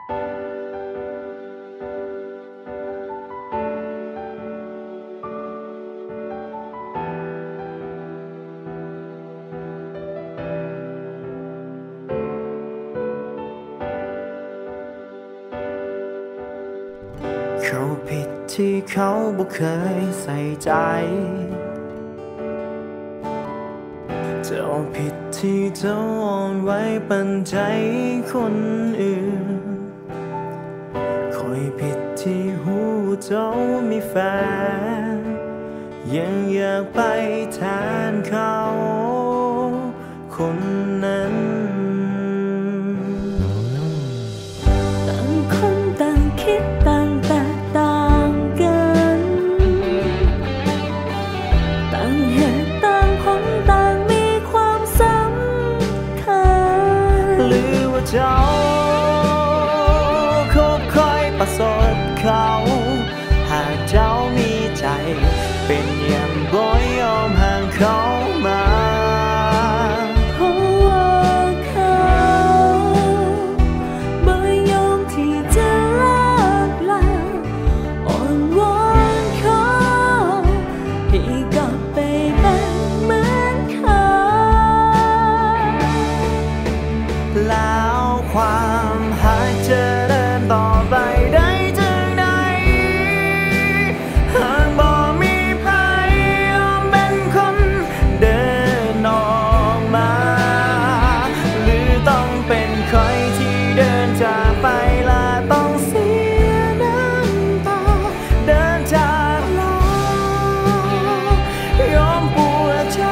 เขาผิดที่เขาบ่เคยใส่ใจเจ้าผิดที่เจ้าอ่อนไว้ปันใจคนอื่นคอยผิดที่หูเจ้ามีแฟนยังอยากไปแทนเขาคนนั้นต่างคนต่างคิดต่างแตกต่างกันต่างเหตุต่างผลต่างมีความสำคัญหรือว่าเจ้าคบคอยประสบเขาหากเจ้ามีใจเป็นอย่างบ่ยอมห่างเขามาเพราะว่าเขาบ่ยอมที่จะเลิกลาอ่อนวอนเขาให้กลับไปเป็นเหมือนเขาแล้วความหากจะเดินต่อไปได้ถึงไหนหากบ่มีใครยอมเป็นคนเดินออกมาหรือต้องเป็นใครที่เดินจากไปและต้องเสียน้ำตาเดินจากลายอมปวดใจ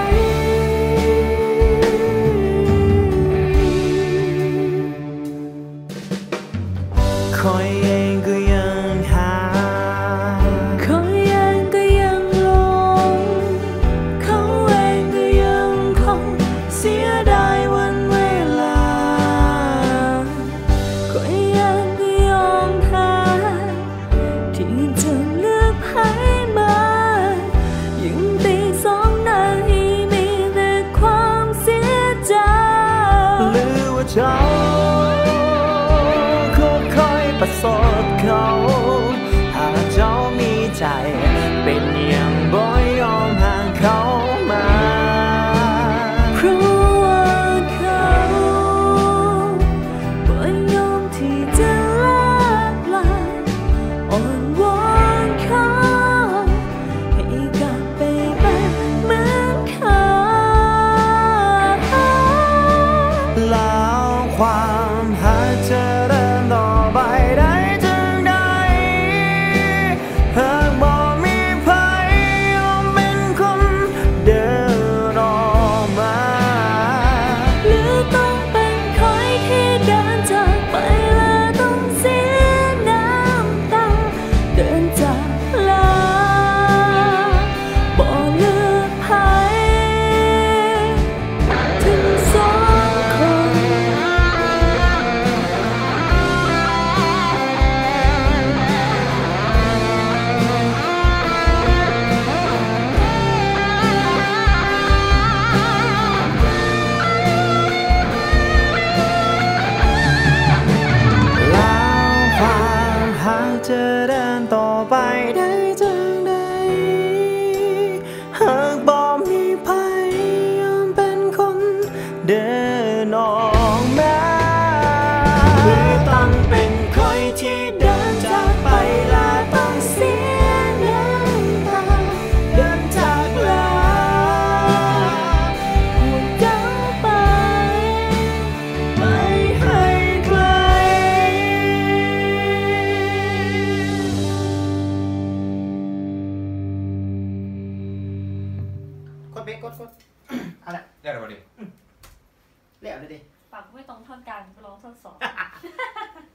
คอยเองก็ยังหาคอยเองก็ยังหลงเขาเองก็ยังคงเสียดายวันเวลาคอยเองก็ยอมแพ้ที่จะเลือกให้มายิ่งตีสองหน้าให้มีแต่ความเสียใจหรือว่าเจ้าคบคอยประสบเขาหากเจ้ามีใจเป็นอย่างบ่ยอมห่างเขามาเพราะว่าเขาบ่ยอมที่จะเลิกลาอ่อนวอนเขาให้กลับไปเป็นเหมือนเขาแล้วความหากจะเดินต่อไปได้ถึงไหนหากบ่มีใครยอมเป็นคนเดินออกมาหรือต้องเป็นใครที่เดินจากไปและต้องเสียน้ำตาเดินจากลาบ่เลือกใครถึงสองคนแล้วความหากจะเดินต่อไปได้ถึงไหนหากบ่มีใครยอมเป็นคนเดินออกมาหรือต้องเป็นใครที่เดินจากไปและต้องเสียน้ำตาเดินจากลาห่วงเจ้าไปไม่ให้ใครกดเบรกกดเอาละเรียกอะไรมาดิเรียกเลยดิปากไม่ตรงท่อนกลางร้องท่อนสอง